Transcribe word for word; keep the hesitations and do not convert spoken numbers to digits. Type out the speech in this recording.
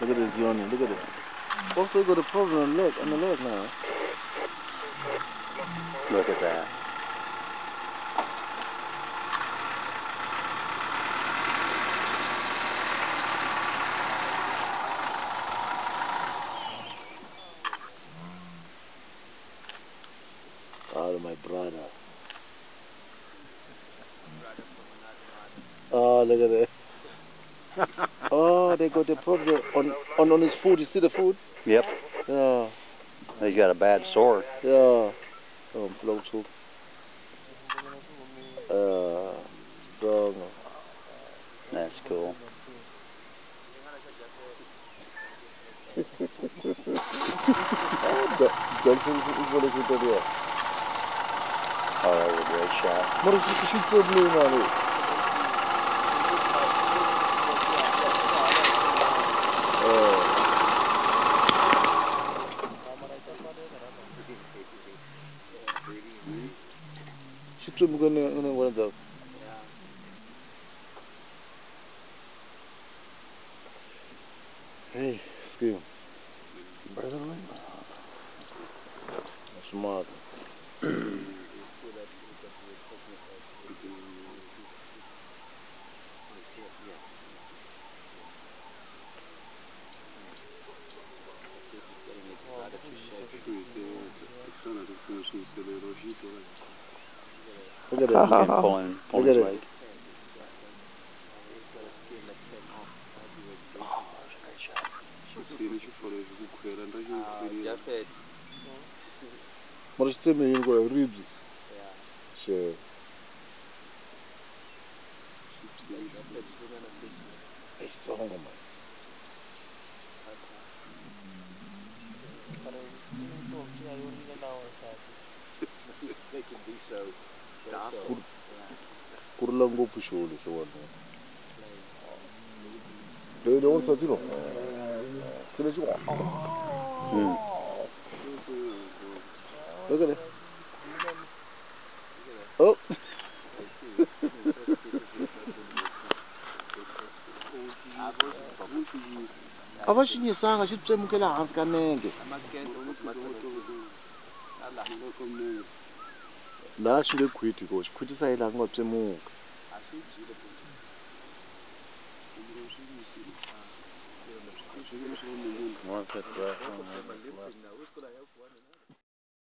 Look at this yawning. Look at it. Also got a problem on the leg, on the leg now. Look at that. Oh, my brother. Oh, look at that. Oh, they got the problem on, on on his foot. You see the foot? Yep. Yeah. He's got a bad sore. Yeah. Oh, blow too. Uh, strong. That's cool. Johnson is what is it there? Oh, that was a great shot. What is this shoot problem on it? Shoot problem going on one of those. Hey, scream. Brother, Smart. Look at it. Again, pulling, pulling his leg. Oh, that's a great shot. What is the name? You got ribs. Sure. It's strong, man. They can be so docile. Kurlango pusholi so one. They don't say you know. Finish one. Look at it. Oh. Avashinyisanga xitsemukela hansi ka nenge. La xi nge khwiti ko xi khwitisa hi laha ku nga tsemuka. Once it's